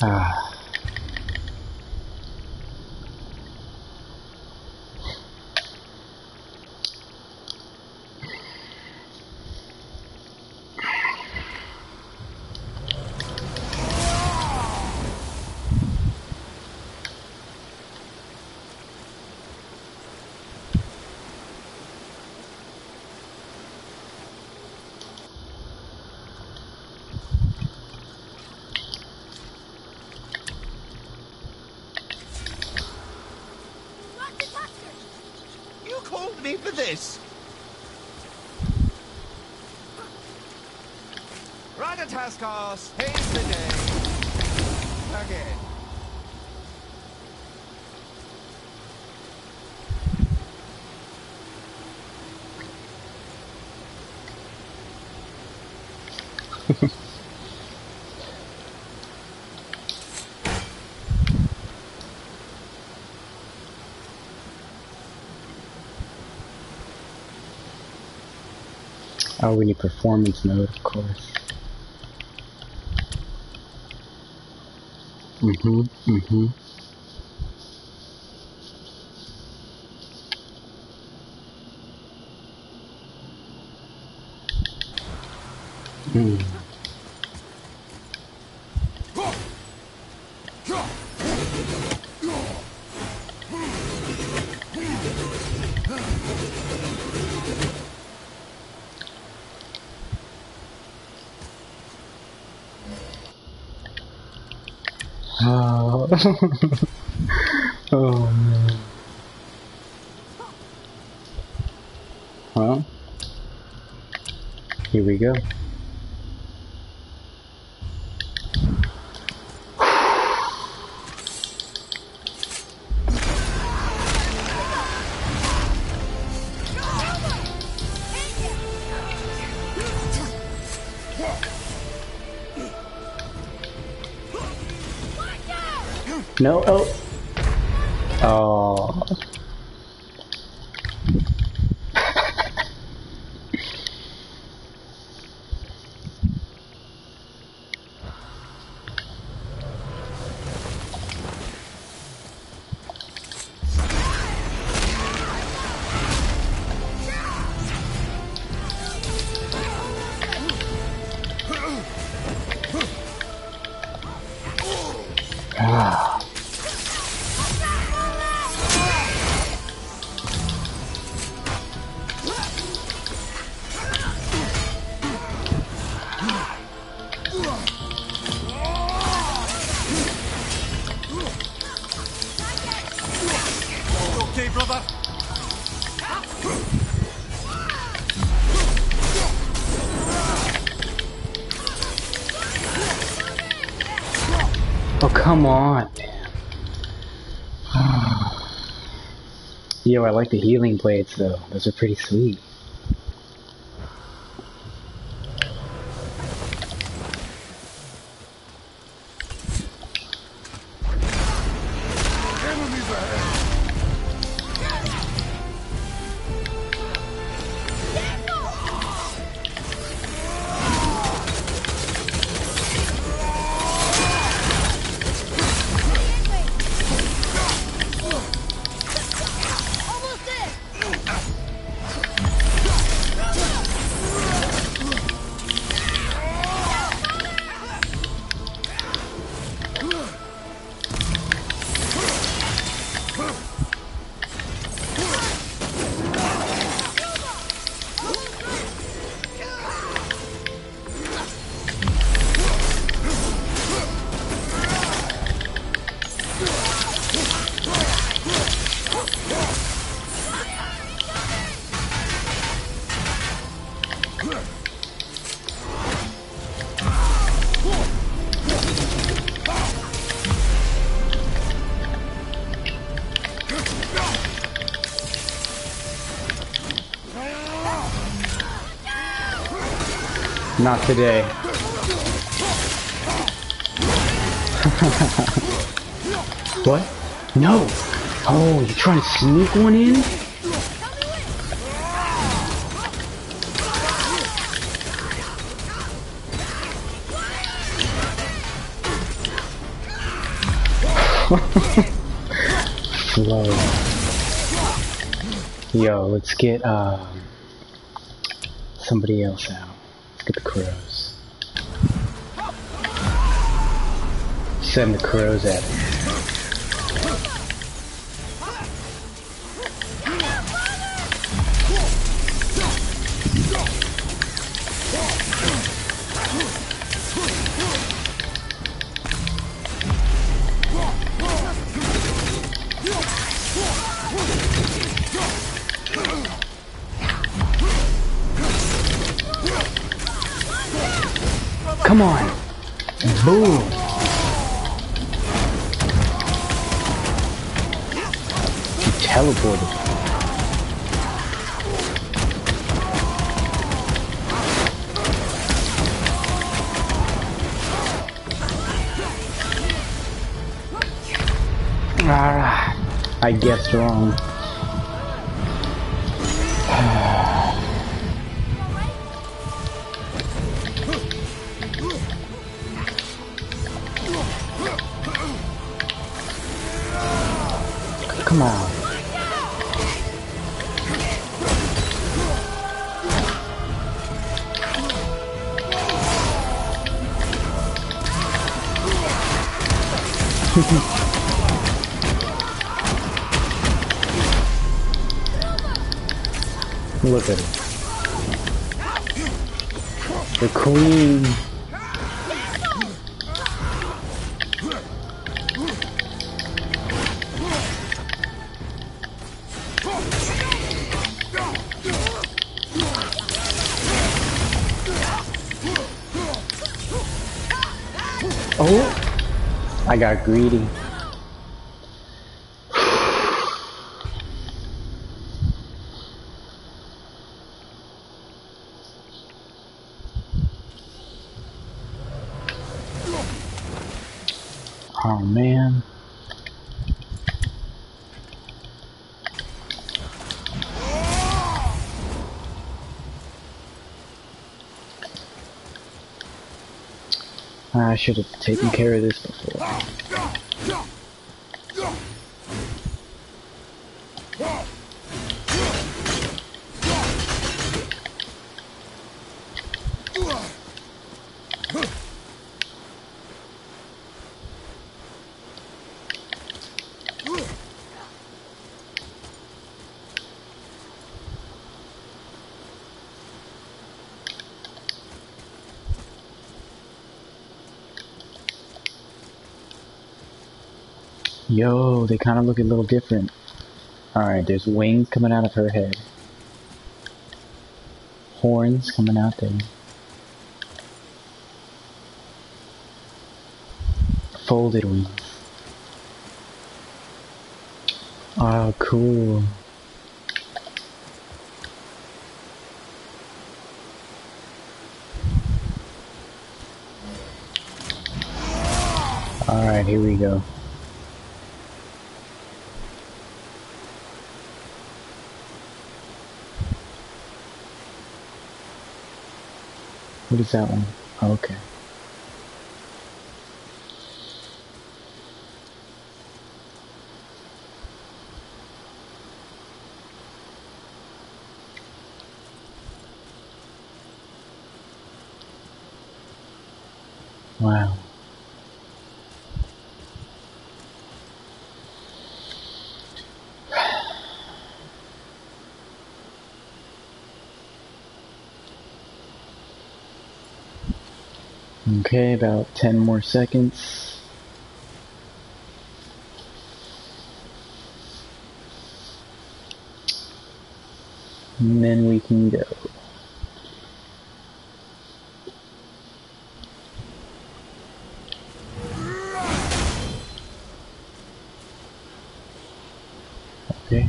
Ah. You called me for this. Ratatoskos, haste the day. Again. Oh, we need performance mode, of course. Mm-hmm. Oh. Oh, man. Well, here we go. No, oh. Oh. Ah. Okay, brother. Oh, come on, man. Yo, I like the healing blades, though. Those are pretty sweet. Enemies ahead. Not today. What? No! Oh, you trying to sneak one in? Flow. Yo, let's get somebody else out. Let's get the crows. Send the crows at him. Come on! Boom! He teleported. Ah, I guessed wrong. Come on. Look at it. The queen. Oh, I got greedy. Oh man. I should have taken care of this before. Yo, they kind of look a little different. Alright, there's wings coming out of her head. Horns coming out there. Folded wings. Oh, cool. Alright, here we go. What is that one? Oh, okay. Wow. Okay, about 10 more seconds. And then we can go. Okay.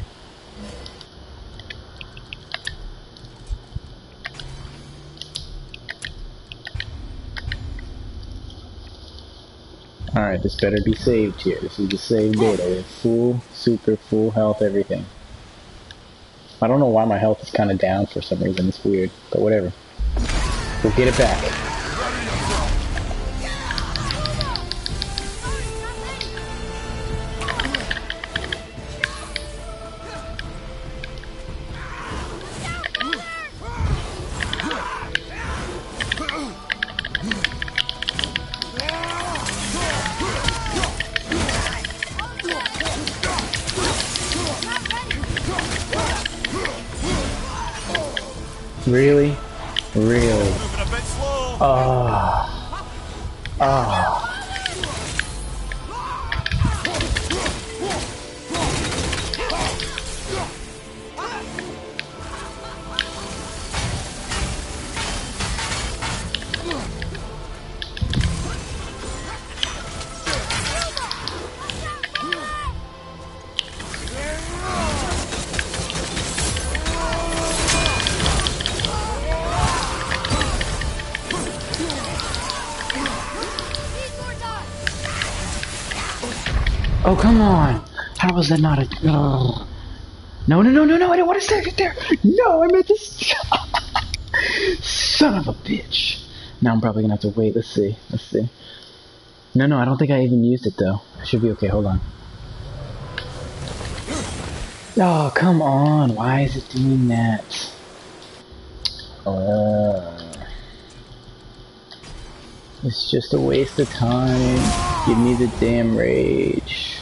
Alright, this better be saved here. This is the saved data. We have full, super full health, everything. I don't know why my health is kind of down for some reason. It's weird, but whatever. We'll get it back. Really? Really? Moving a bit slow. Ah. Ah. Oh, come on! How was that not a... Oh. No, no, no, no, no, I didn't want to save it there! No, I meant to... Son of a bitch! Now I'm probably gonna have to wait, let's see, let's see. No, no, I don't think I even used it though. I should be okay, hold on. Oh, come on, why is it doing that? It's just a waste of time. Give me the damn rage.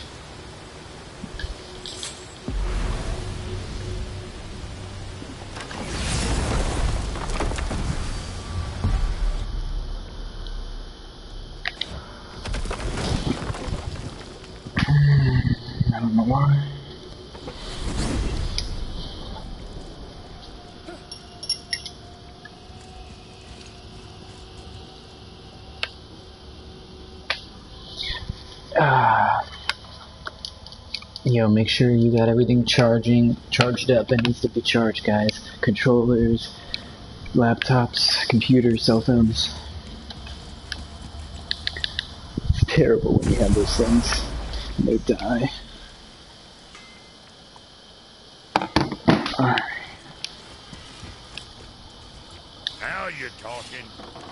I don't know why. Yo, make sure you got everything charged up that needs to be charged, guys. Controllers, laptops, computers, cell phones. It's terrible when you have those things and they die. Alright. Now you're talking.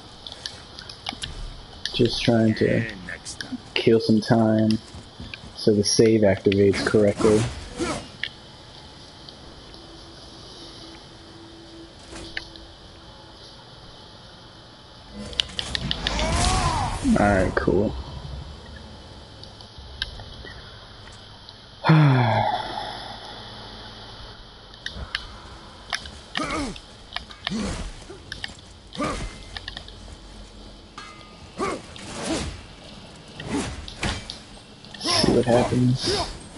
Just trying to kill some time so the save activates correctly. Alright, cool. See what happens.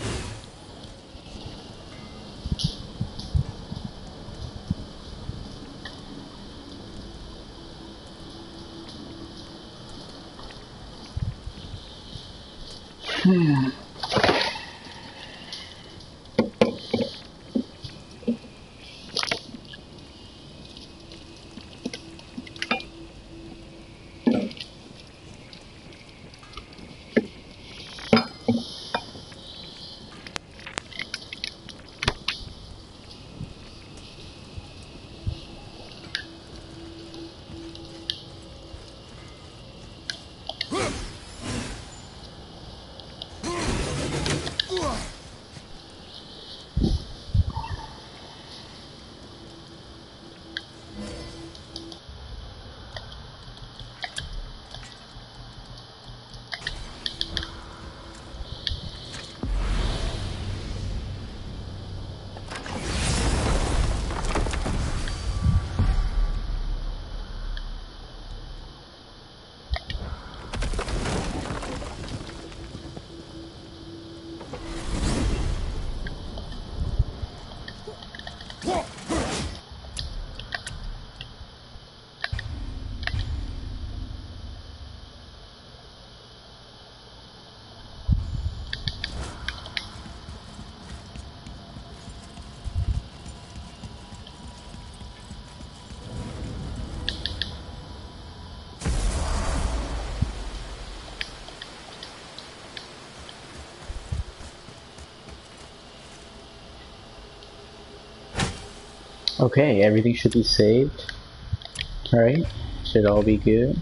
Okay, everything should be saved. Alright, should all be good.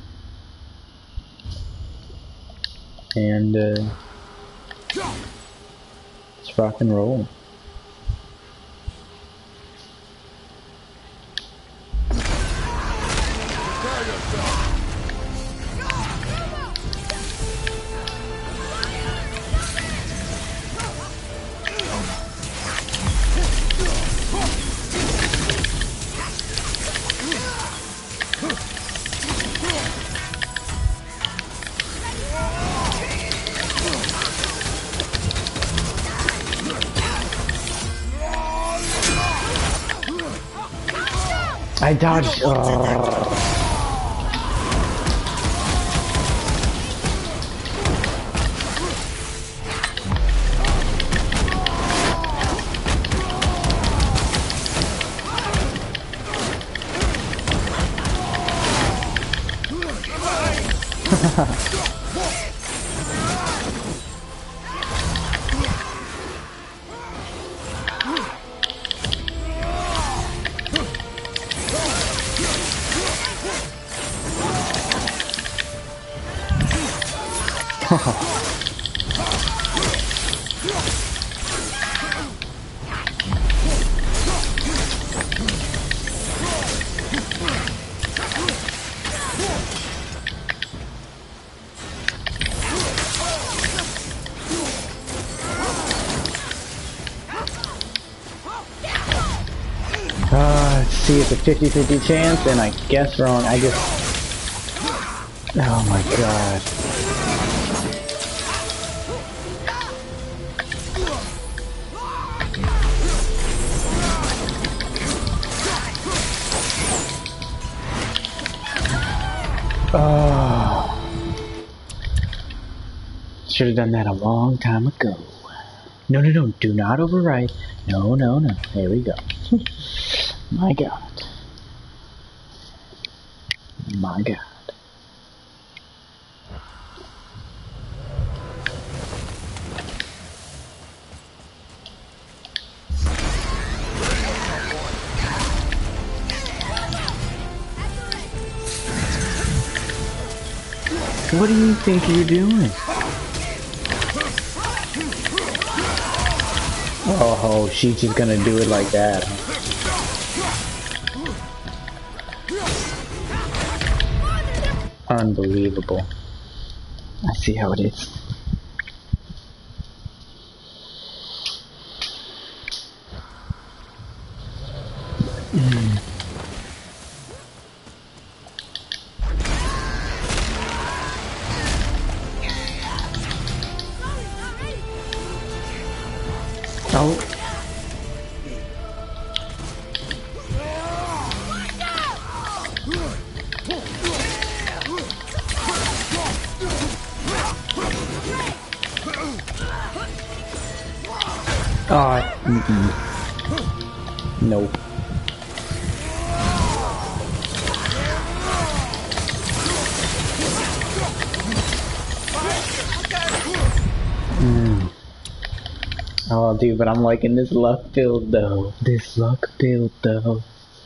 And let's rock and roll. I dodged. See, it's a 50-50 chance, and I guess wrong. I just... Oh my god. Oh. Should have done that a long time ago. No, no, no, do not overwrite. No, no, no. There we go. My god. My god. What do you think you're doing? Oh, she's just gonna do it like that. Unbelievable. I see how it is. Oh. Nope. Oh, dude, but I'm liking this luck build though. This luck build though.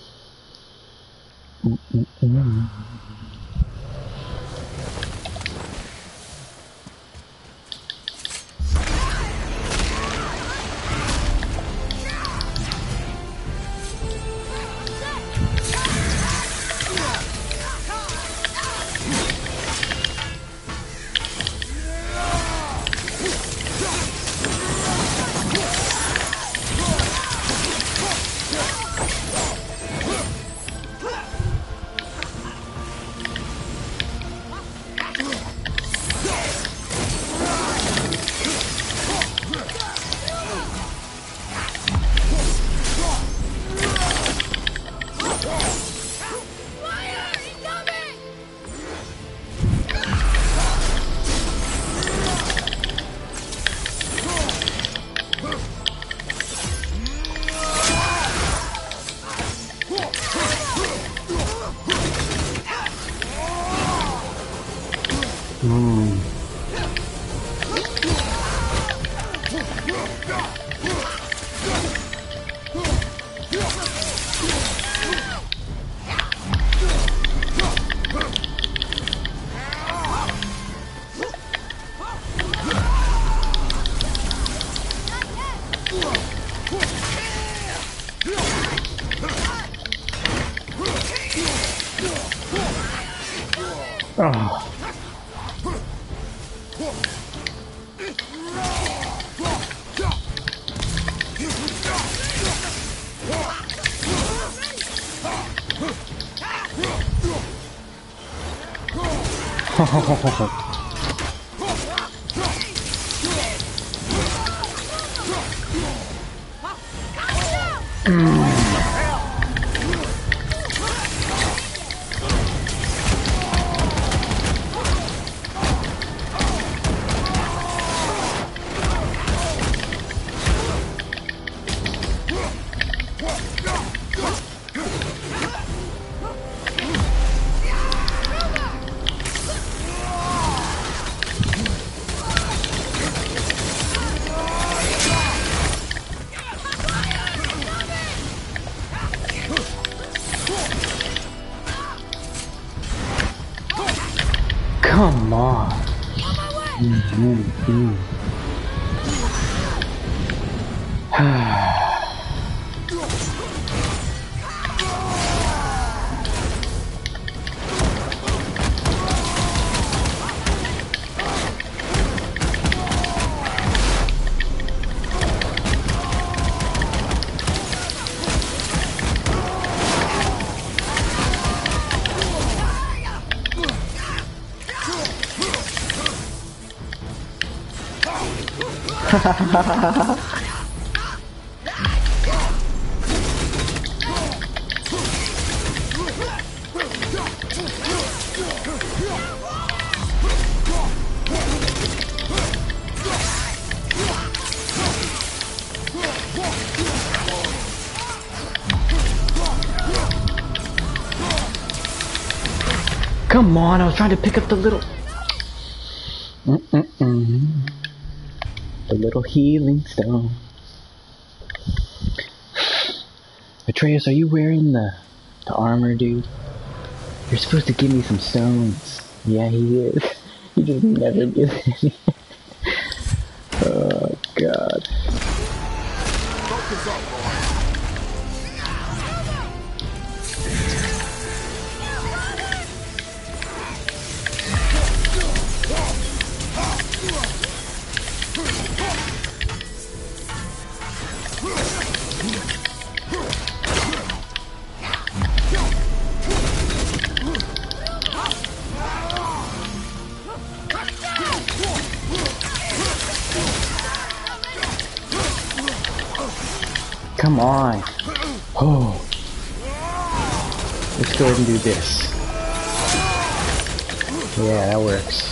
Oh. Come on, I was trying to pick up the little... The little healing stone. Atreus, are you wearing the armor, dude? You're supposed to give me some stones. Yeah, he is. He just never gives any. Oh, God. Focus up, boy. Come on. Oh. Let's go ahead and do this. Yeah, that works.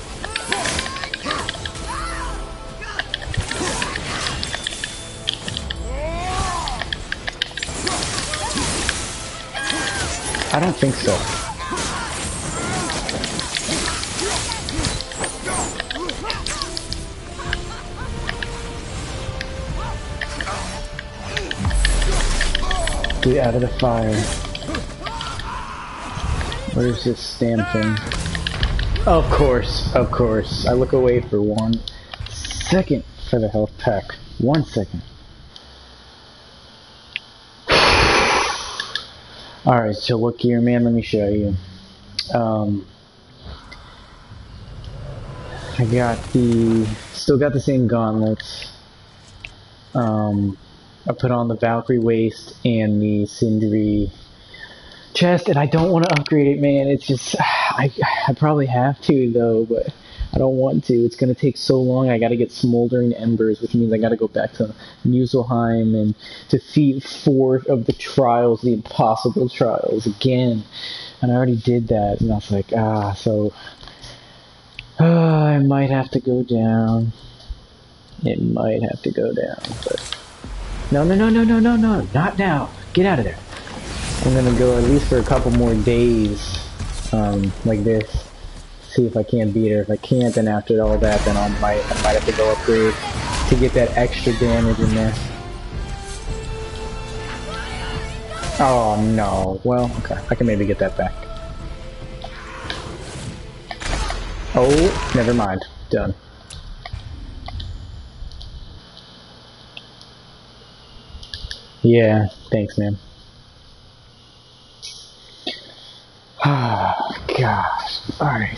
I don't think so. Get out of the fire. Where's this damn thing? Of course, of course. I look away for 1 second for the health pack. 1 second. Alright, so what gear, man? Let me show you. I got still got the same gauntlets. I put on the Valkyrie waist and the Sindri chest, and I don't want to upgrade it, man. It's just, I probably have to, though, but I don't want to. It's going to take so long. I got to get Smoldering Embers, which means I got to go back to Muspelheim and defeat 4 of the trials, the impossible trials, again. And I already did that, and I was like, so I might have to go down. It might have to go down, but no, not now. Get out of there. I'm gonna go at least for a couple more days, like this. See if I can't beat her. If I can't, then after all that, then I might have to go upgrade to get that extra damage in there. Oh no. Well, okay. I can maybe get that back. Oh, never mind. Done. Yeah, thanks, man. Ah, gosh. Alright.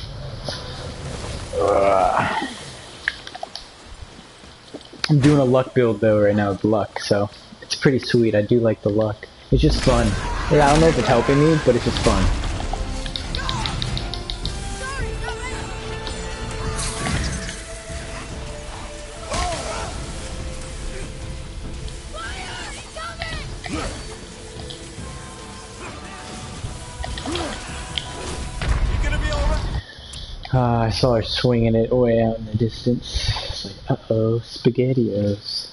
I'm doing a luck build, though, right now with luck, so it's pretty sweet. I do like the luck. It's just fun. Yeah, I don't know if it's helping me, but it's just fun. I saw her swinging it way out in the distance. It's like, uh-oh, SpaghettiOs.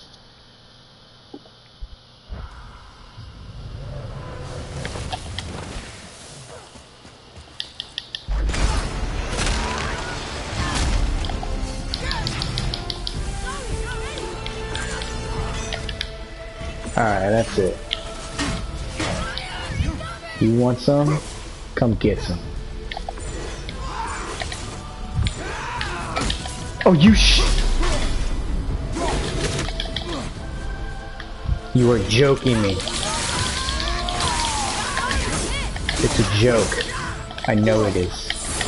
Alright, that's it. You want some? Come get some. Oh, you You are joking me. It's a joke. I know it is.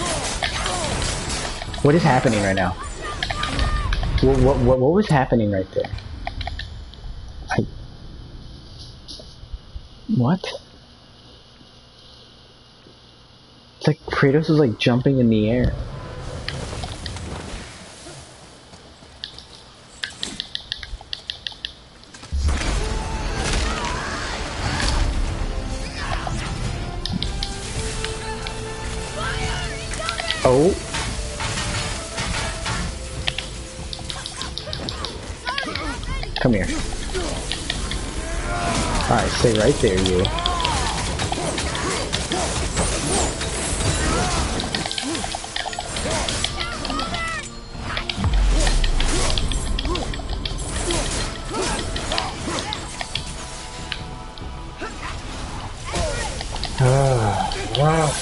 What is happening right now? What was happening right there? What? It's like Kratos was like jumping in the air. Oh. Come here. Alright, stay right there, you. Wow.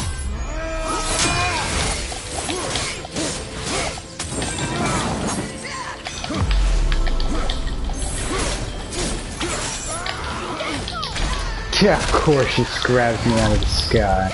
Yeah, of course she grabs me out of the sky.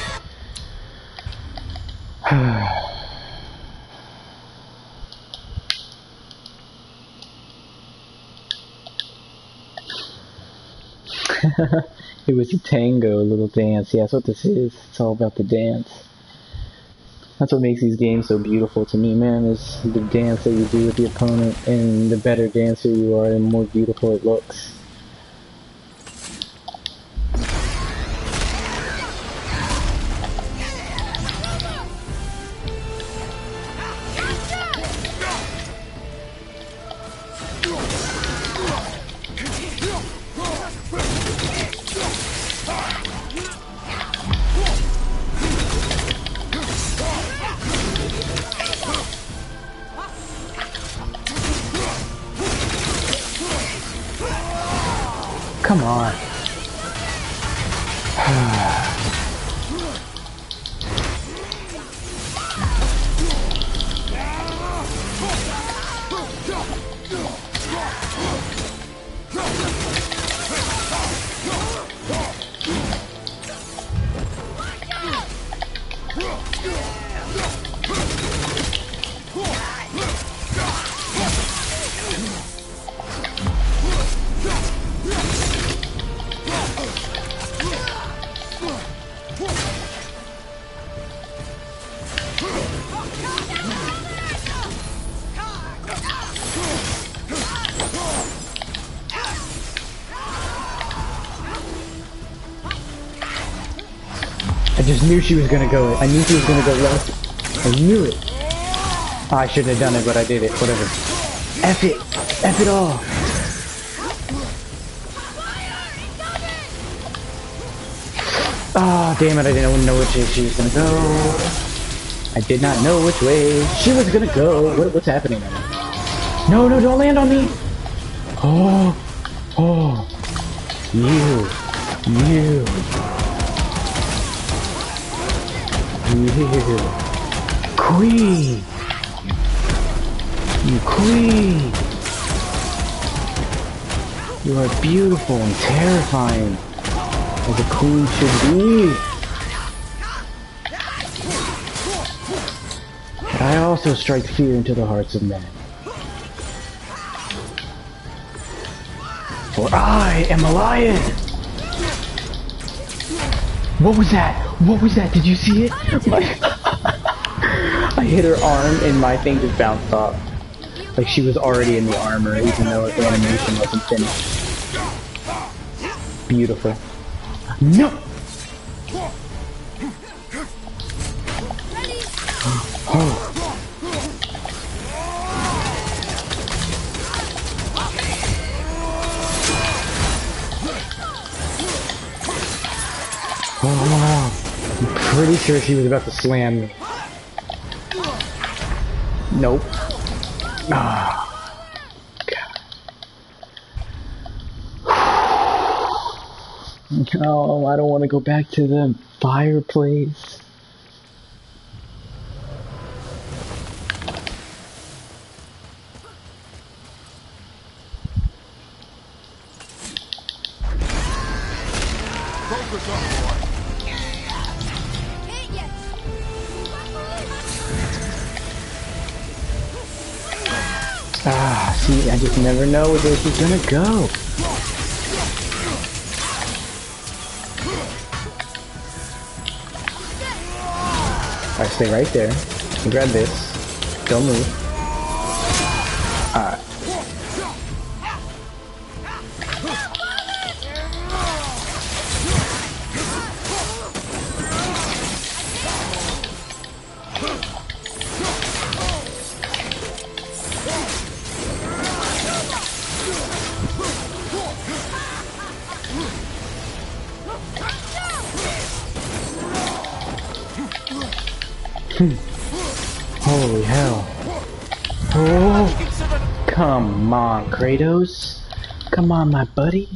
It was a tango, a little dance. Yeah, that's what this is. It's all about the dance. That's what makes these games so beautiful to me, man, is the dance that you do with the opponent, and the better dancer you are, the more beautiful it looks. Come on. I just knew she was gonna go. I knew she was gonna go left. I knew it. Oh, I shouldn't have done it, but I did it. Whatever. F it. F it all. Oh, damn it. I didn't know which way she was gonna go. I did not know which way she was gonna go. What's happening right now? No, no, don't land on me. Oh. Oh. You. Queen! You queen! You are beautiful and terrifying, as a queen should be. But I also strike fear into the hearts of men. For I am a lion! What was that? What was that? Did you see it? I hit her arm and my thing just bounced off. Like she was already in the armor, even though the animation wasn't finished. Beautiful. No! Oh. Oh, I'm pretty sure she was about to slam me. Nope. Ah. No, I don't want to go back to the fireplace. Ah, see, I just never know where this is gonna go. Alright, stay right there. And grab this. Don't move. Alright. Holy hell. Oh, come on, Kratos. Come on, my buddy.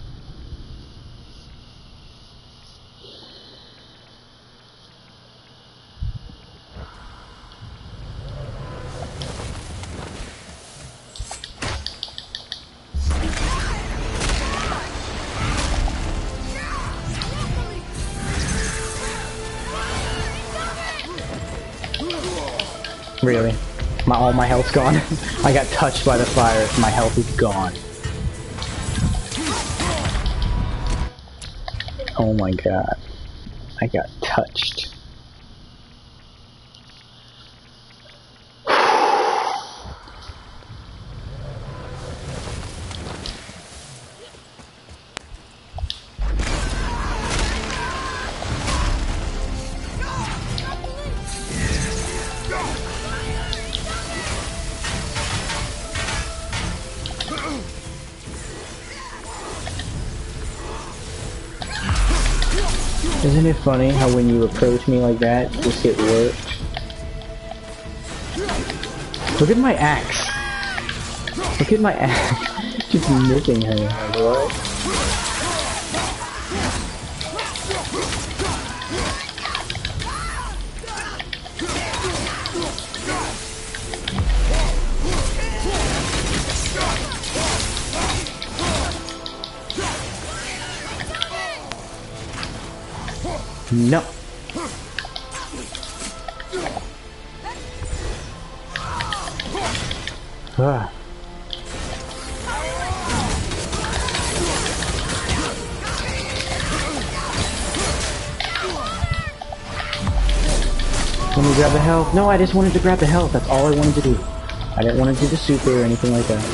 Really? All my health's gone? I got touched by the fire. My health is gone. Oh my god. I got touched. Isn't it funny how when you approach me like that, you just get worked? Look at my axe. Look at my axe. Just missing her. What? No. Ah. Let me grab the health. No, I just wanted to grab the health. That's all I wanted to do. I didn't want to do the super or anything like that.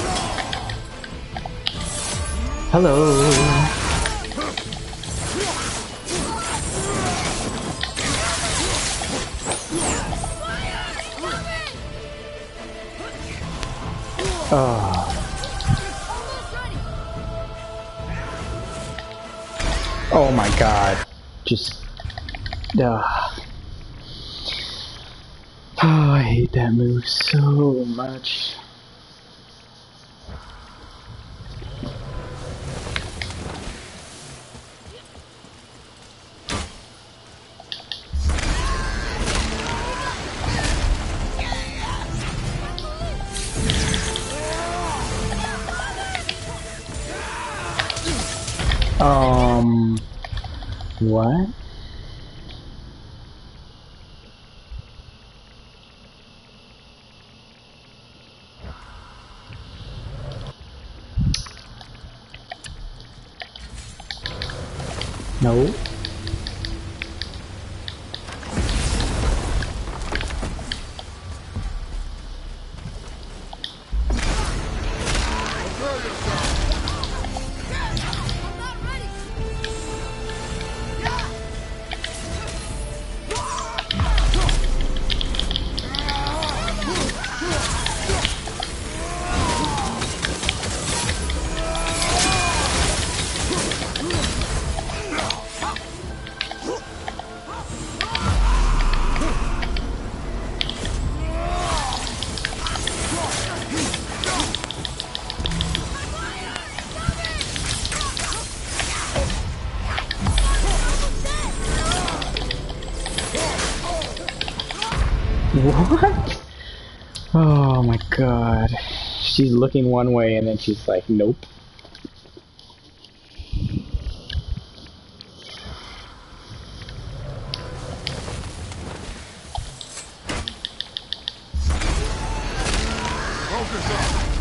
Hello. Oh. Oh my god. Just... Oh, I hate that move so much. What? No. What? Oh my god. She's looking one way and then she's like, nope. Focus up.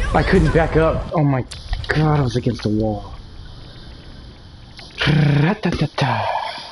I couldn't back up. Oh my god, I was against the wall. Ra-ta-ta-ta.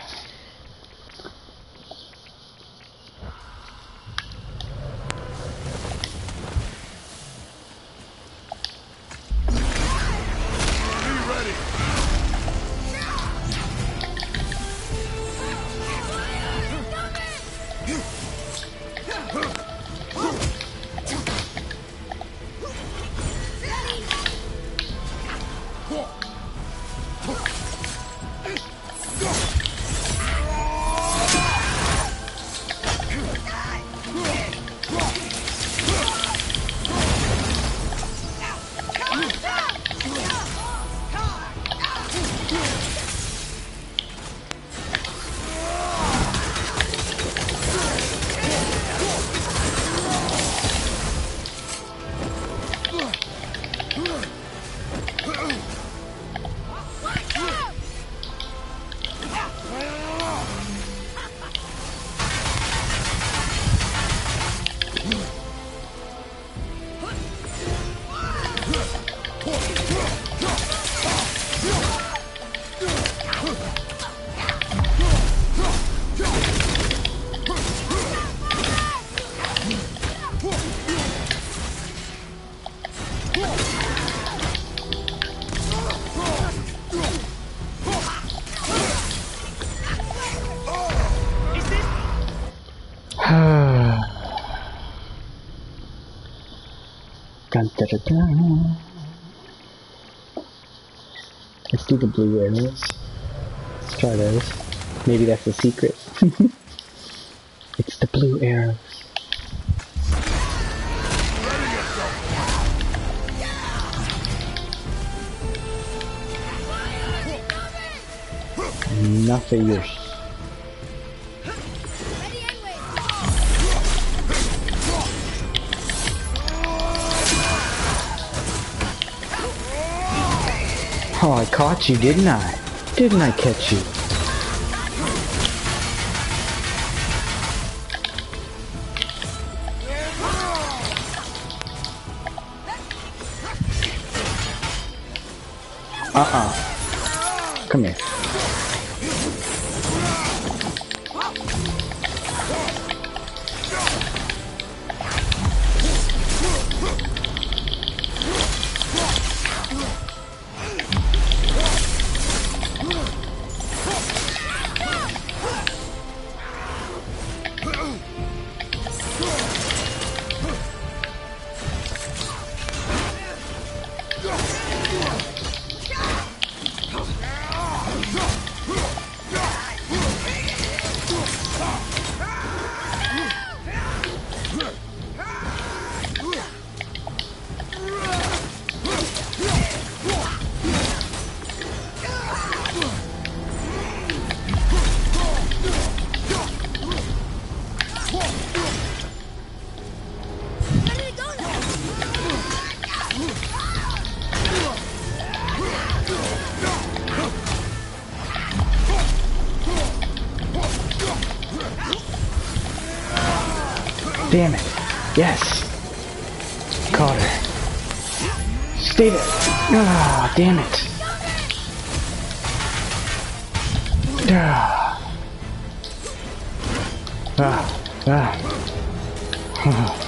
Dun, dun, dun, dun. Let's do the blue arrows. Let's try those. Maybe that's the secret. It's the blue arrows. Nothing yours. Oh, I caught you, didn't I? Didn't I catch you? Come here. Damn it. Yes. Caught her. Stay there. Ah, damn it. Ah.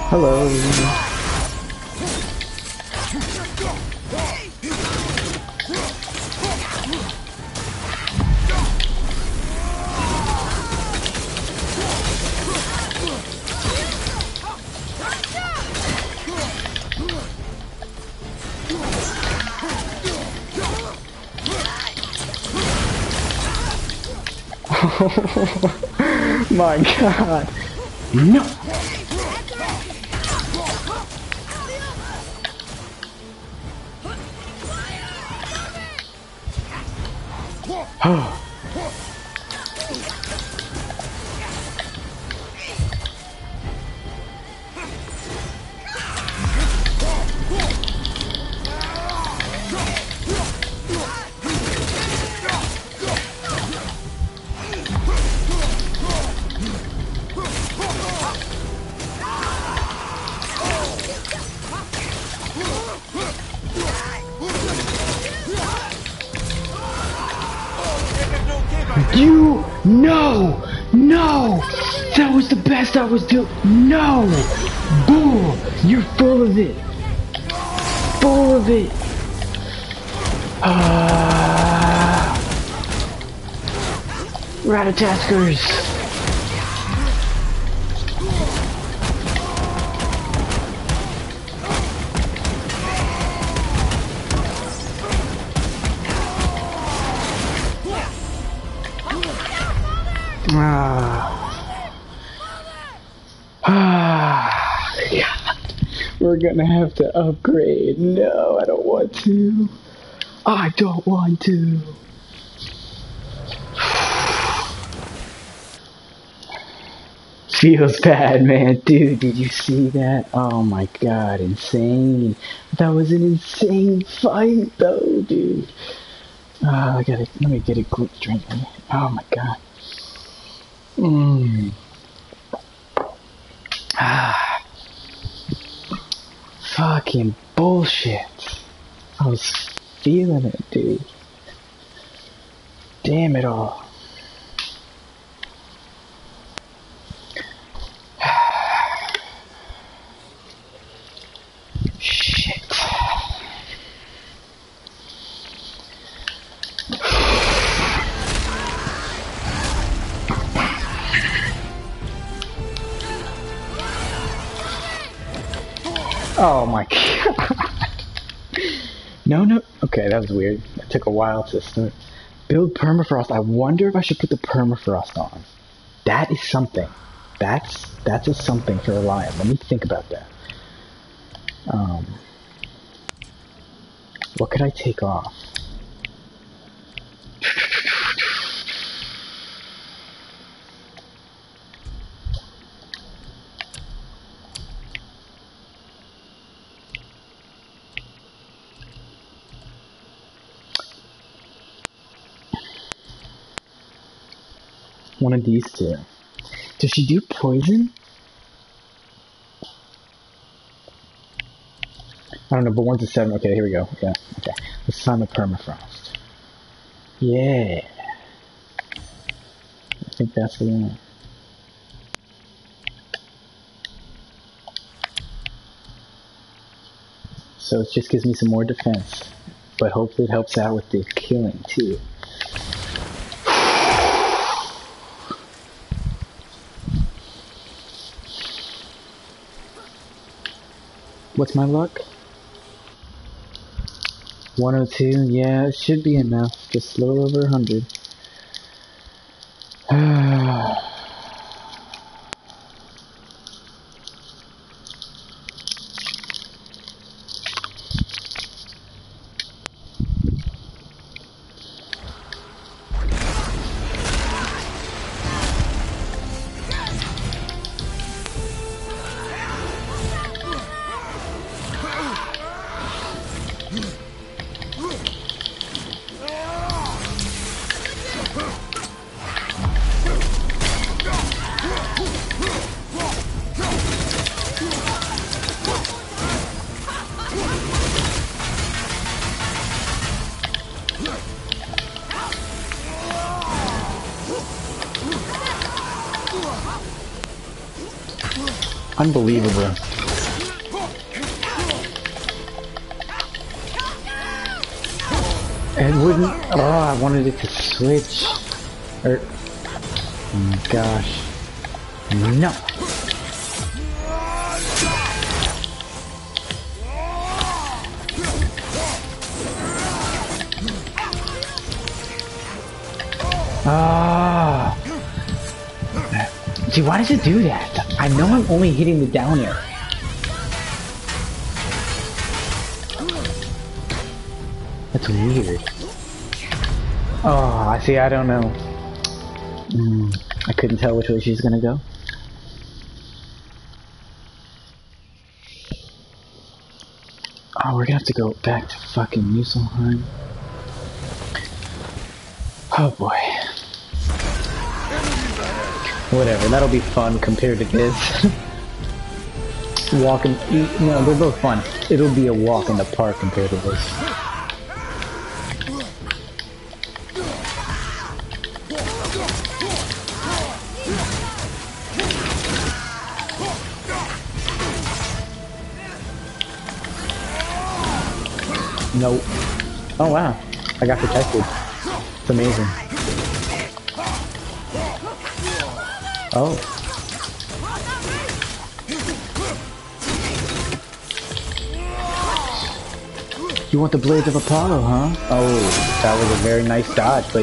Hello. My God. No. You, no, no, that was the best I was doing. No, bull, you're full of it, full of it. Ratataskers. We're gonna have to upgrade. No, I don't want to. I don't want to. Feels bad, man. Dude, did you see that? Oh my God, insane. That was an insane fight, though, dude. Let me get a quick drink. Oh my God. Fucking bullshit. I was feeling it, dude. Damn it all. Shit. Oh my God. No. Okay, that was weird. It took a while to start. Build permafrost. I wonder if I should put the permafrost on. That is something. That's a something for a lion. Let me think about that. What could I take off? One of these two. Does she do poison? I don't know, but 1 to 7. Okay, here we go. Yeah, okay. Let's find the permafrost. Yeah. I think that's the one. So it just gives me some more defense. But hopefully it helps out with the killing, too. What's my luck? 102, yeah, it should be enough. Just a little over 100. Unbelievable. It wouldn't. Oh, I wanted it to switch. Oh gosh. No. Ah. See, why does it do that? I know I'm only hitting the down arrow. That's weird. Oh, I see. I don't know. I couldn't tell which way she's gonna go. Oh, we're gonna have to go back to fucking Muselheim. Oh boy. Whatever, that'll be fun compared to this. Walking, no, they're both fun. It'll be a walk in the park compared to this. Nope. Oh wow, I got protected. It's amazing. Oh. You want the Blades of Apollo, huh? Oh, that was a very nice dodge, but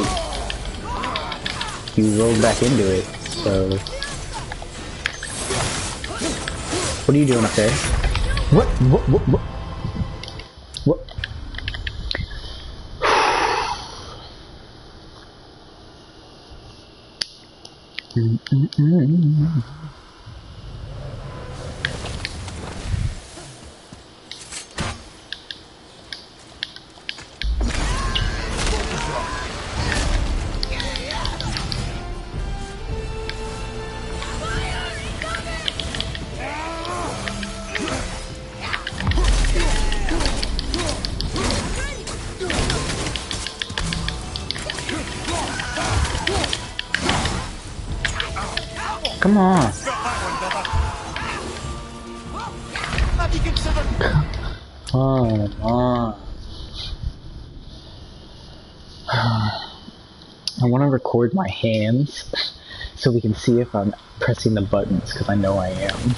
you rolled back into it, so... What are you doing up there? What? What? Come on. Come on. I want to record my hands so we can see if I'm pressing the buttons, because I know I am.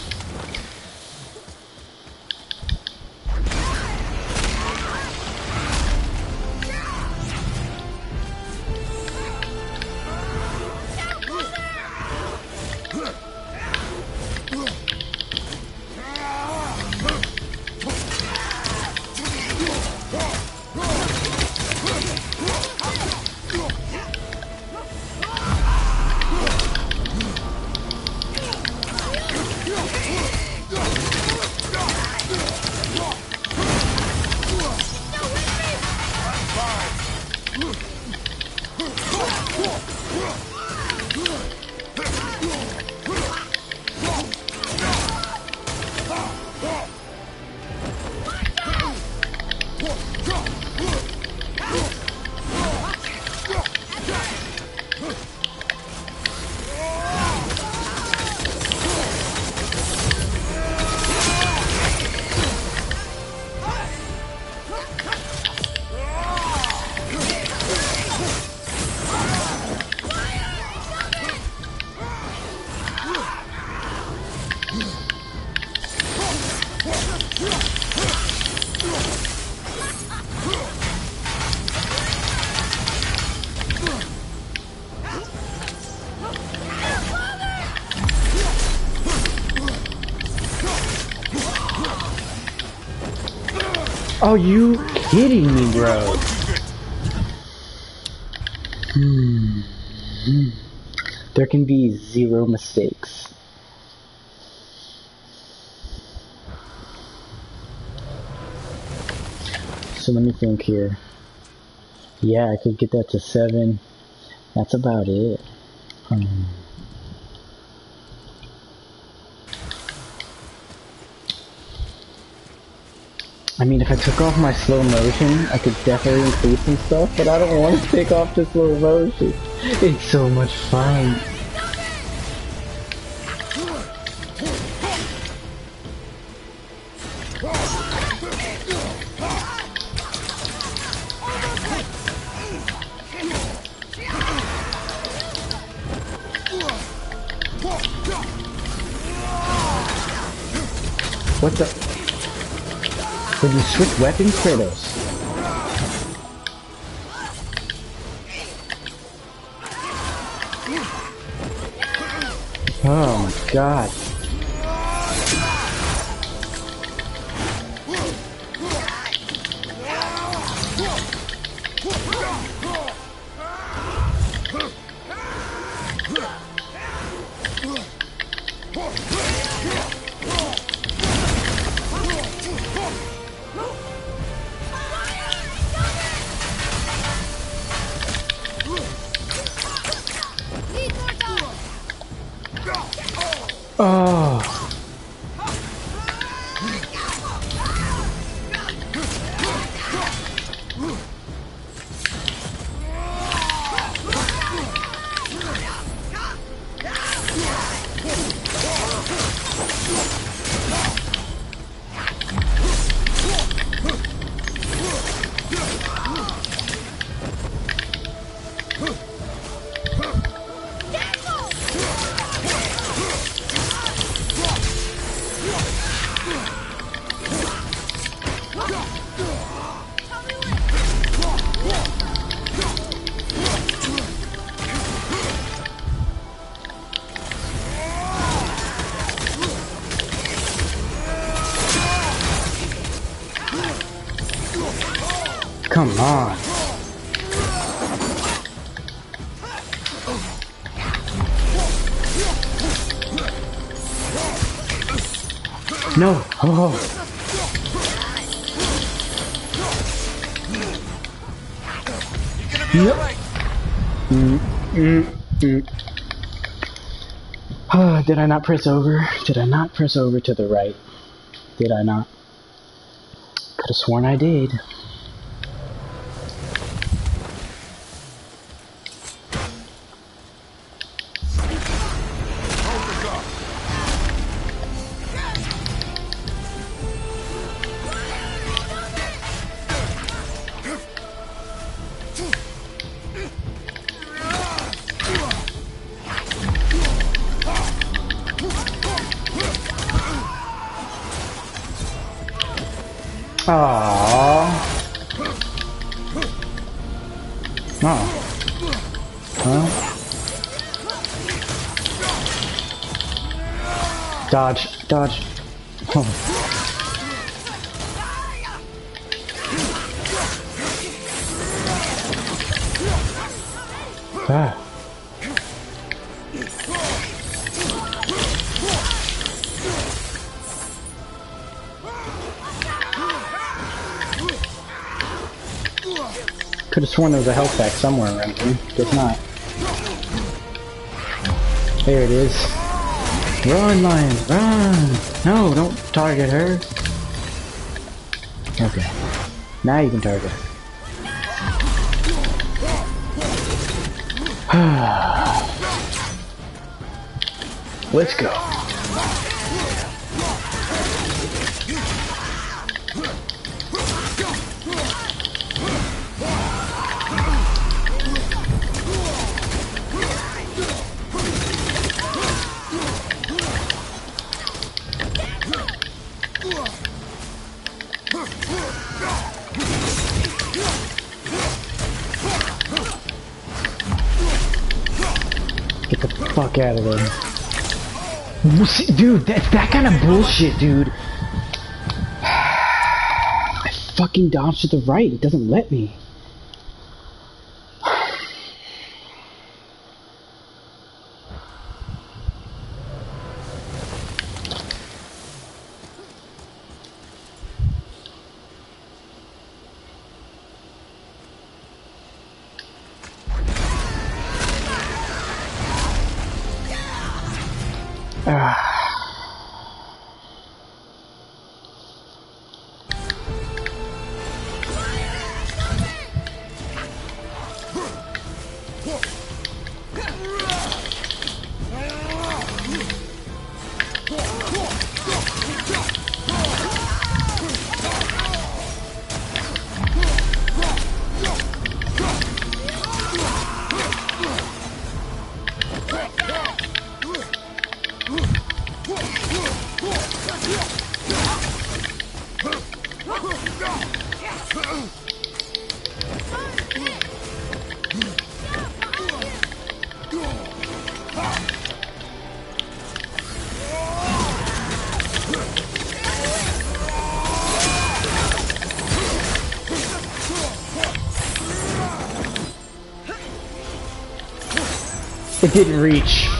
Are you kidding me, bro? There can be zero mistakes. So let me think here. Yeah, I could get that to 7. That's about it. I mean, if I took off my slow motion, I could definitely increase some stuff, but I don't want to take off the slow motion. It's so much fun. What the? Did you switch weapons, Kratos? Oh my god. Oh. Come on. No. Oh. Yep. Did I not press over? Did I not press over to the right? Did I not? Could have sworn I did. Aww. Oh. Huh? Dodge. Dodge. Oh. Ah. Could have sworn there was a health pack somewhere around here. Guess not. There it is. Run, Lions, run! No, don't target her. Okay. Now you can target her. Let's go. Get the fuck out of there. Dude, that's that kind of bullshit, dude. I fucking dodged to the right. It doesn't let me. It didn't reach.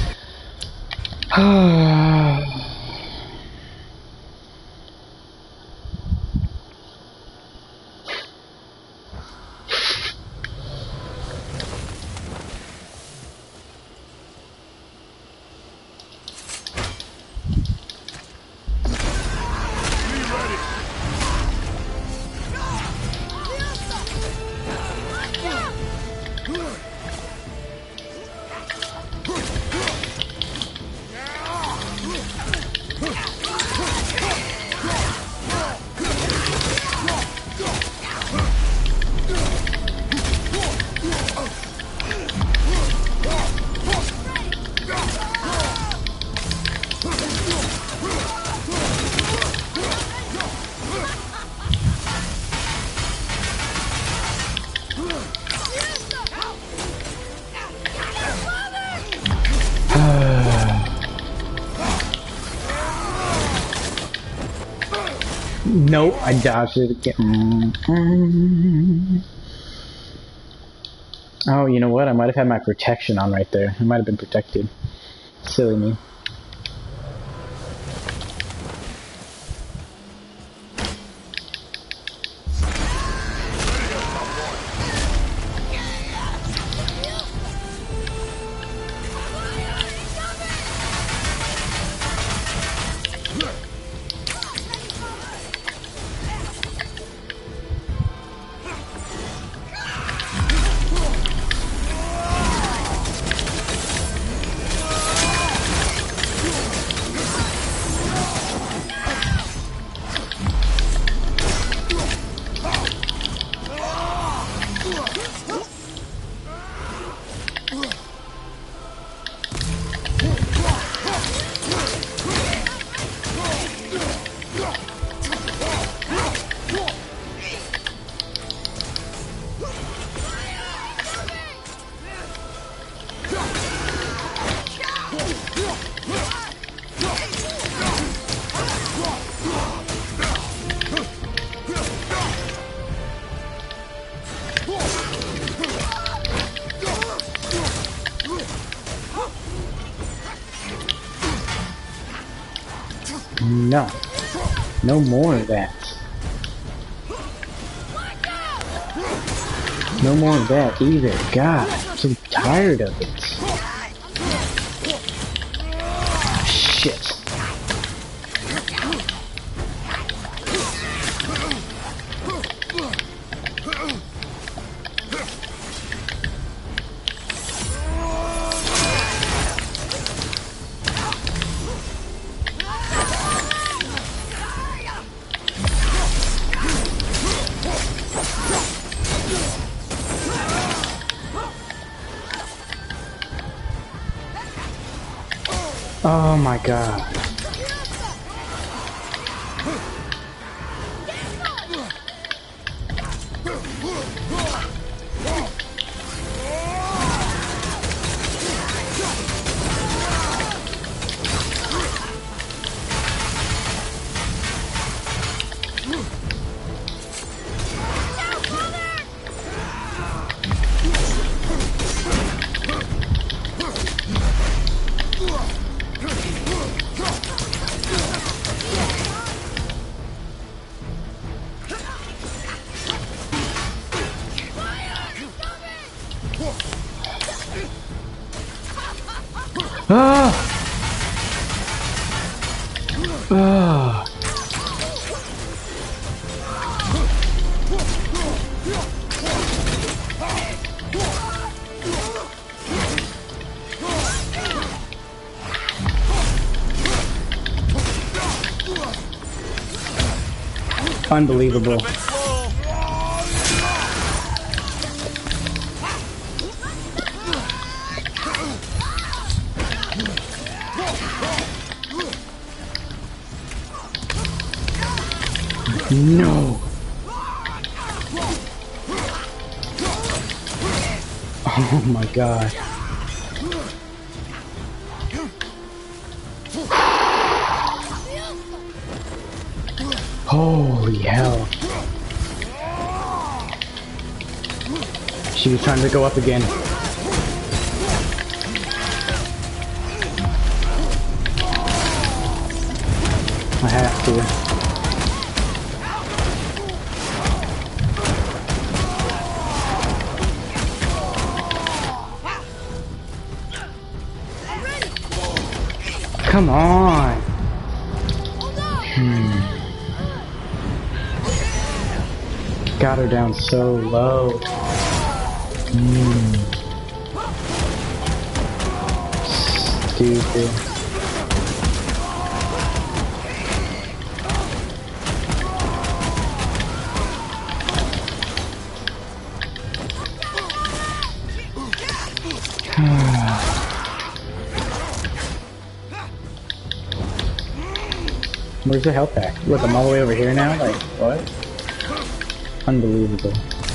Nope, I dodged it again. Oh, you know what? I might have had my protection on right there. I might have been protected. Silly me. No. No more of that. No more of that either. God, I'm so tired of it. Shit. Oh my god. Ah! Ah! Unbelievable. No. Oh my god. Holy hell. She was trying to go up again. I have to. Come on. Got her down so low. Stupid. Where's the health pack? Look, I'm all the way over here now? Like, what? Unbelievable.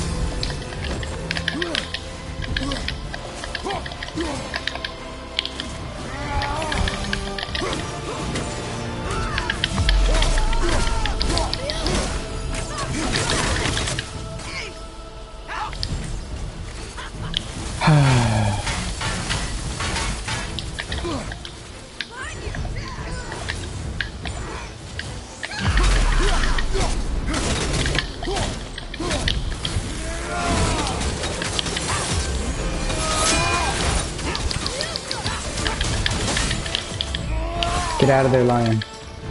Get out of there, lion.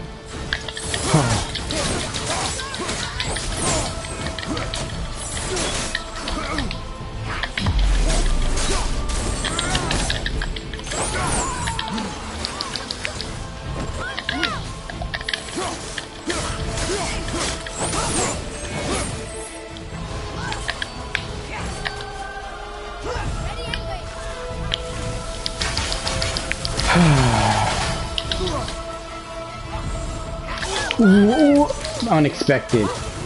Ooh, unexpected.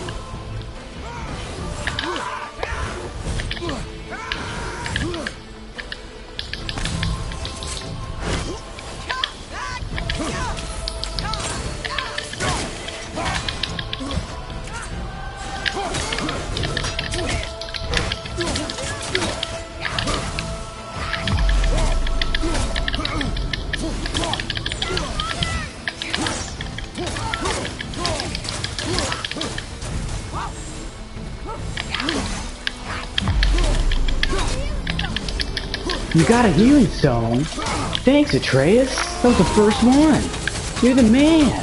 You got a healing stone? Thanks, Atreus. That was the first one. You're the man.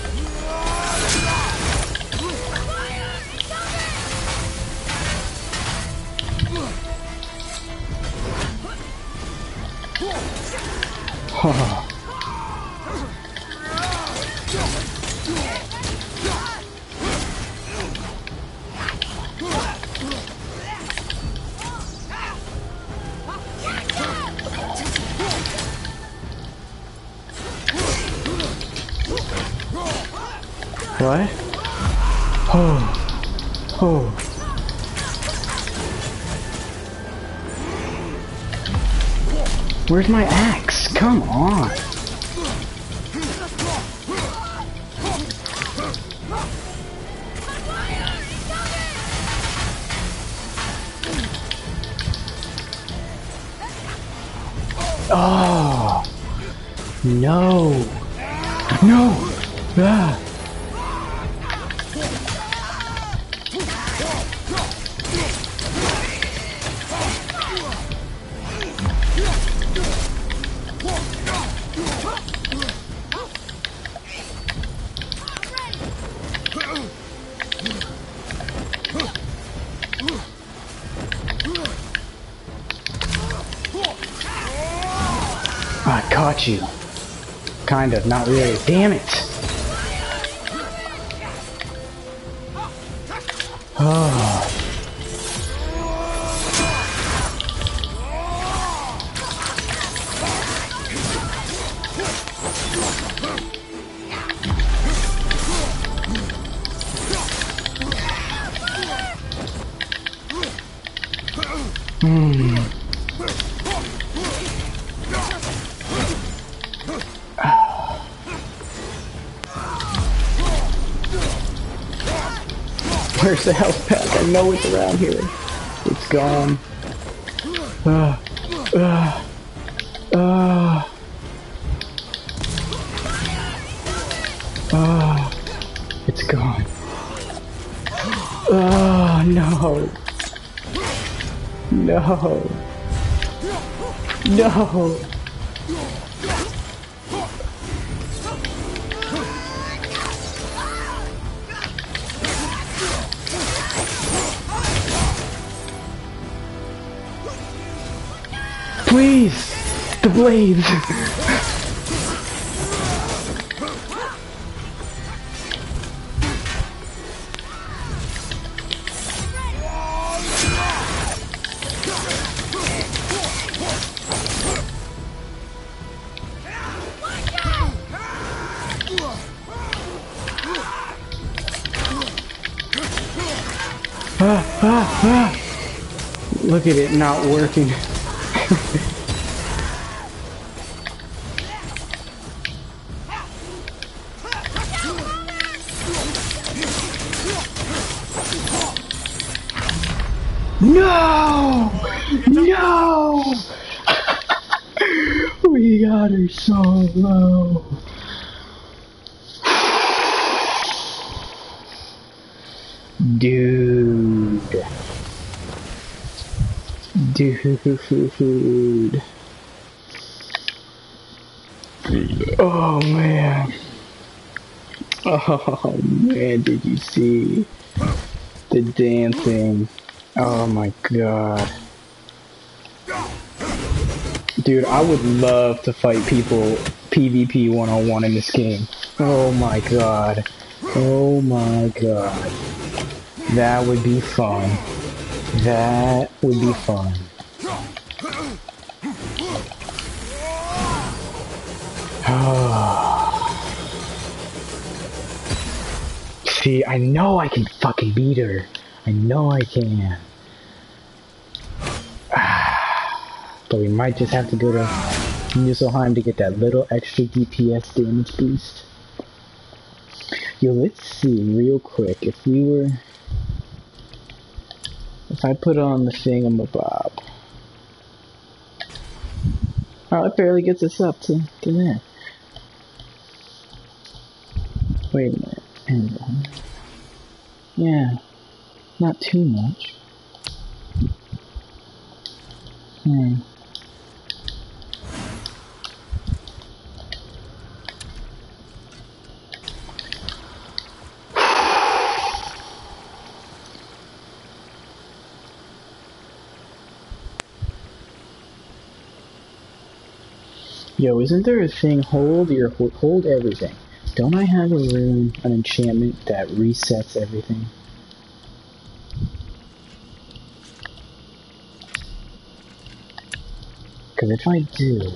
What? Oh. Oh. Where's my axe? Come on. Oh. No. No. Ah. I caught you. Kind of, not really. Damn it. Oh. Where's the health pack? I know it's around here. It's gone. Oh, it's gone. Oh, no. No. No. Please! The blades! Look at it not working. No! No! We got her so low. Dude. Dude. Oh man. Oh man, did you see the dancing? Oh my god. Dude, I would love to fight people PvP 101 in this game. Oh my god. Oh my god. That would be fun. That would be fun. See, I know I can fucking beat her. I know I can. But we might just have to go to Muspelheim to get that little extra DPS damage boost. Yo, let's see real quick. If I put on the thingamabob. Oh, that barely gets us up to that. Wait a minute. Hang on. Yeah, not too much. Yo, isn't there a thing, hold everything? Don't I have a rune, an enchantment that resets everything? Because if I do...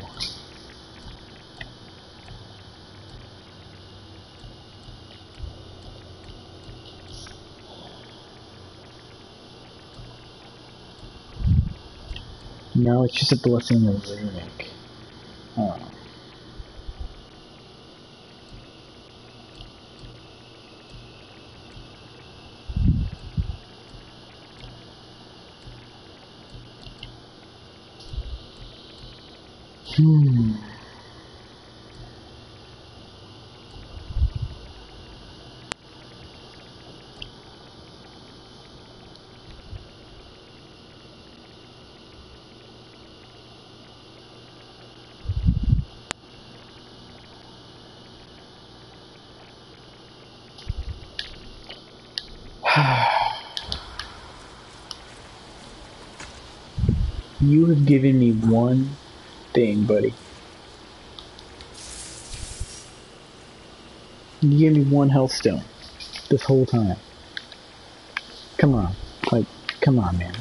No, it's just a blessing of runic. Oh. You have given me one thing, buddy. You gave me one health stone this whole time. Come on. Like, come on, man.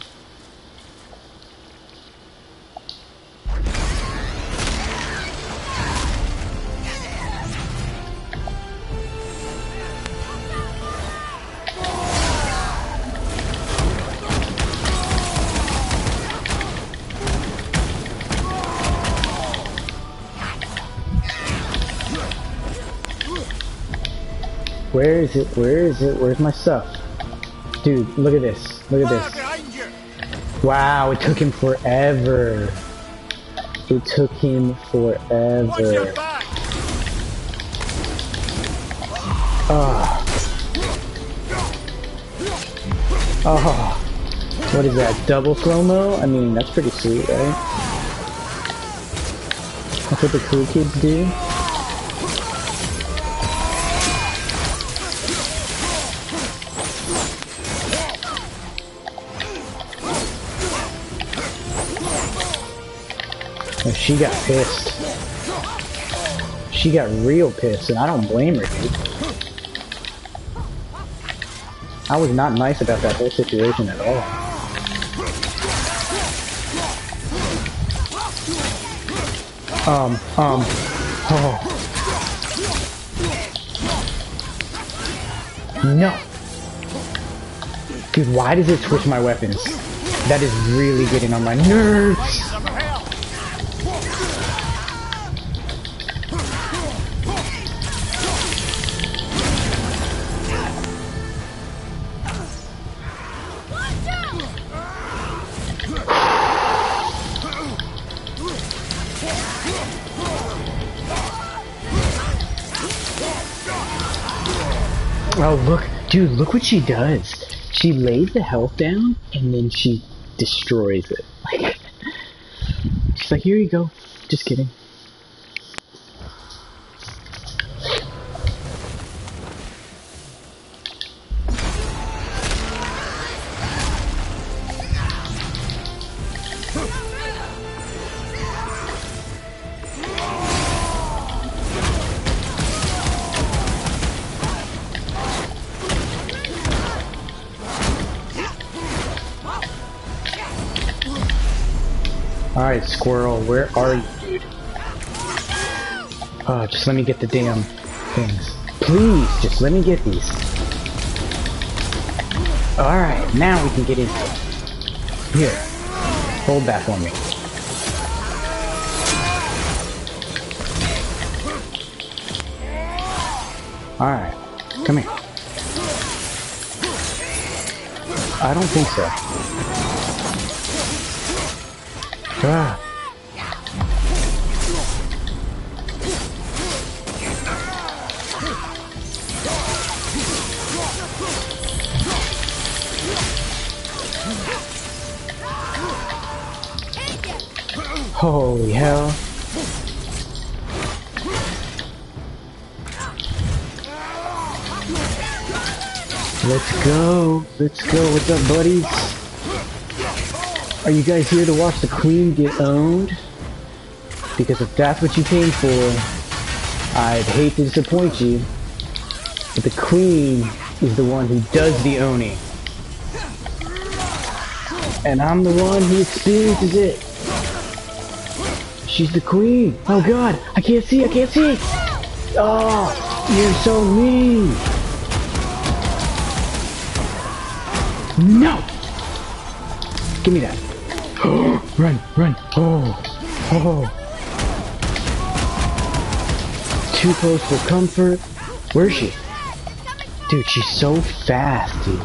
Where is it? Where is it? Where's my stuff? Dude, look at this. Look at this. Wow, it took him forever. It took him forever. Oh. Oh. What is that? Double slow-mo? I mean, that's pretty sweet, right? That's what the cool kids do. Oh, she got pissed. She got real pissed, and I don't blame her, dude. I was not nice about that whole situation at all. Oh. No. Dude, why does it switch my weapons? That is really getting on my nerves. Oh, look. Dude, look what she does. She lays the health down, and then she destroys it. Like, she's like, here you go. Just kidding. Alright, Squirrel, where are you, dude? Oh, just let me get the damn things. Please, just let me get these. Alright, now we can get into it. Here, hold that for me. Alright, come here. I don't think so. Ah. Holy hell. Let's go. Let's go. What's up, buddies? Are you guys here to watch the Queen get owned? Because if that's what you came for, I'd hate to disappoint you, but the Queen is the one who does the owning. And I'm the one who experiences it. She's the Queen. Oh God, I can't see, I can't see. Oh, you're so mean. No! Give me that. Run, run. Oh, oh. Too close for comfort. Where is she? Dude, she's so fast, dude.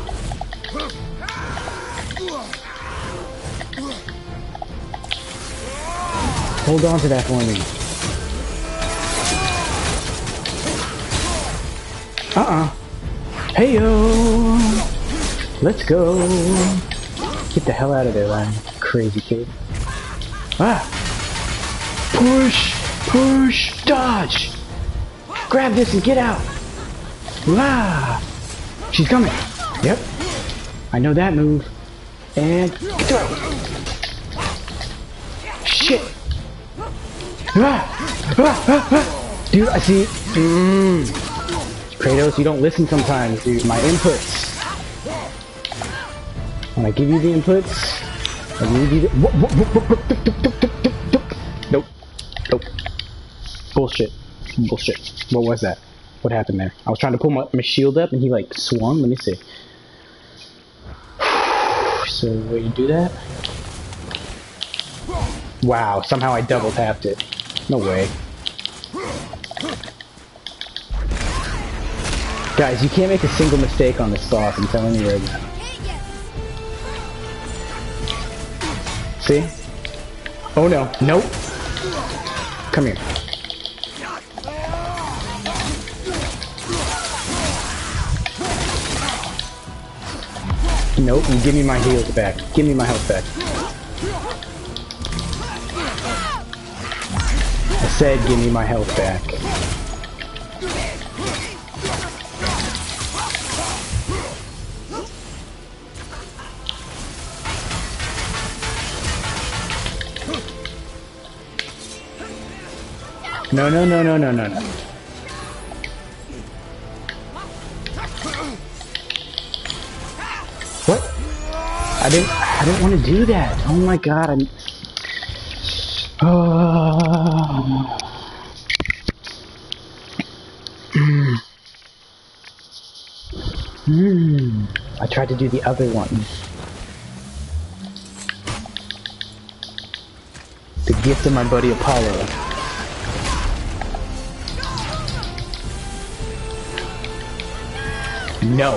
Hold on to that for me. Hey-yo! Let's go! Get the hell out of there, Ryan. Crazy kid. Ah! Push! Push! Dodge! Grab this and get out! Ah! She's coming! Yep. I know that move. And throw! Shit! Ah! Ah! Ah! Ah! Dude, I see. Kratos, you don't listen sometimes, dude. My inputs. When I give you the inputs, I give you the. Nope. Nope. Bullshit. Bullshit. What was that? What happened there? I was trying to pull my shield up and he like swung. Let me see. So, will you do that? Wow, somehow I double tapped it. No way. Guys, you can't make a single mistake on this boss, I'm telling you right now. See? Oh no. Nope. Come here. Nope, you give me my heals back. Give me my health back. I said give me my health back. No, no, no, no, no, no, no. What? I didn't want to do that. Oh my god, I'm... Oh. I tried to do the other one. The gift of my buddy Apollo. No.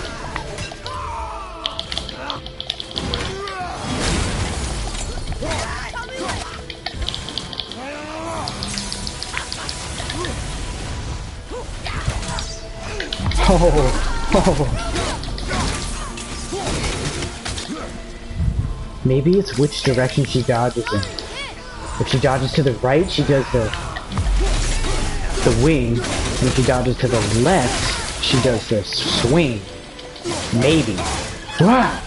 Oh. Maybe it's which direction she dodges in. If she dodges to the right, she does the wing, and if she dodges to the left, she does the swing. Maybe. Ah!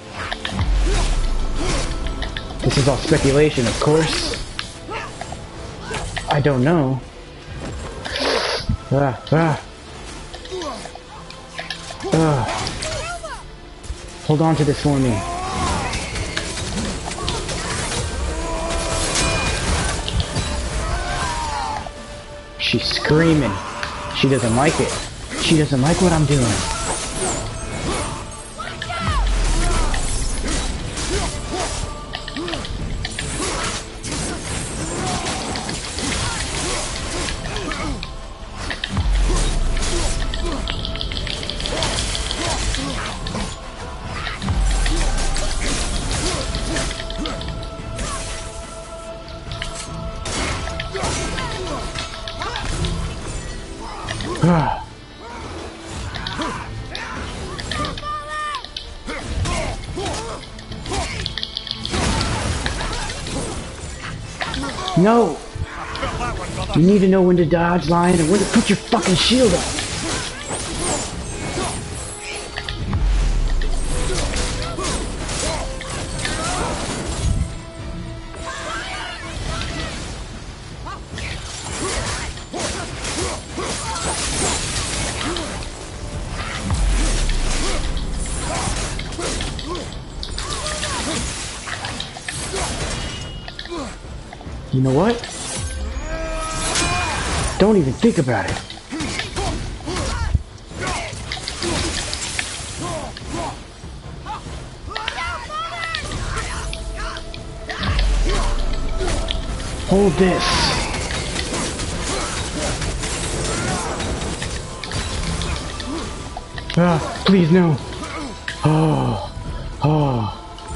This is all speculation, of course. I don't know. Hold on to this for me. She's screaming. She doesn't like it. She doesn't like what I'm doing. No! You need to know when to dodge, Lion, and when to put your fucking shield up. You know what? Don't even think about it. Hold this. Please no. Oh.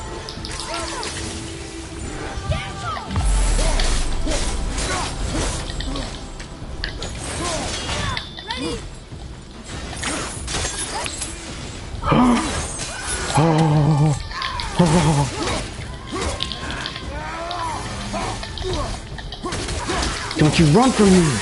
Don't you run from me!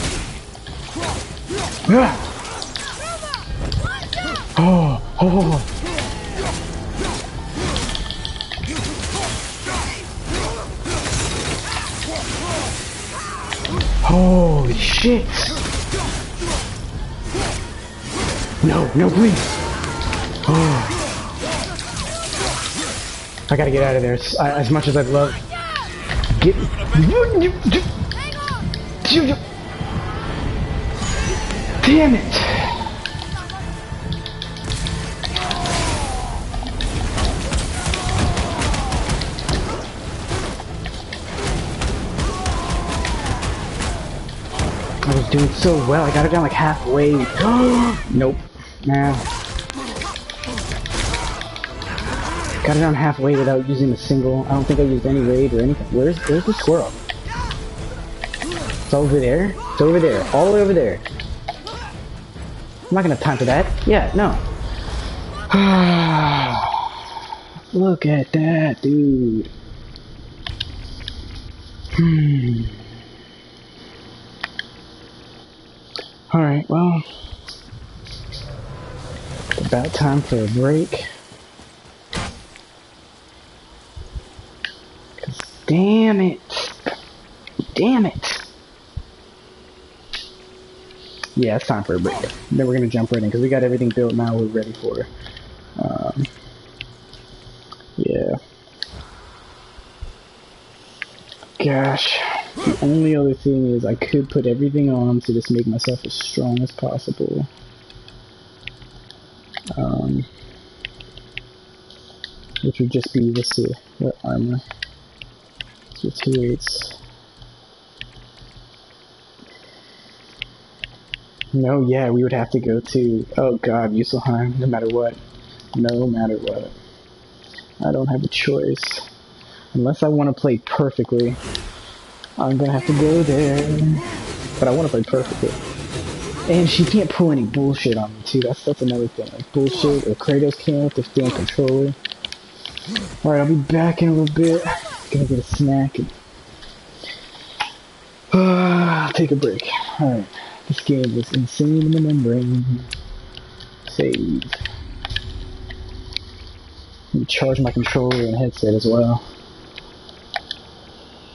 Holy shit! No, please! I gotta get out of there. As much as I'd love... Get... Damn it! I was doing so well. I got it down like halfway. Nope. Nah. Got it down halfway without using a single. I don't think I used any raid or anything. Where's the squirrel? It's over there. It's over there. All the way over there. I'm not gonna have time for that. Yeah, no. Look at that, dude. Alright, well, it's about time for a break. 'Cause damn it. Damn it. Yeah, it's time for a break. Then we're gonna jump right in because we got everything built now. We're ready for it. Yeah. Gosh. The only other thing is I could put everything on to just make myself as strong as possible. Which would just be this what armor. So 2/8. No, yeah, we would have to go to, oh god, Muspelheim, no matter what. No matter what. I don't have a choice. Unless I want to play perfectly, I'm gonna have to go there. But I want to play perfectly. And she can't pull any bullshit on me too, that's another thing. Like bullshit, or Kratos can't with the damn controller. Alright, I'll be back in a little bit. Gonna get a snack and take a break. Alright. This game is insane in the membrane. Save. Let me charge my controller and headset as well.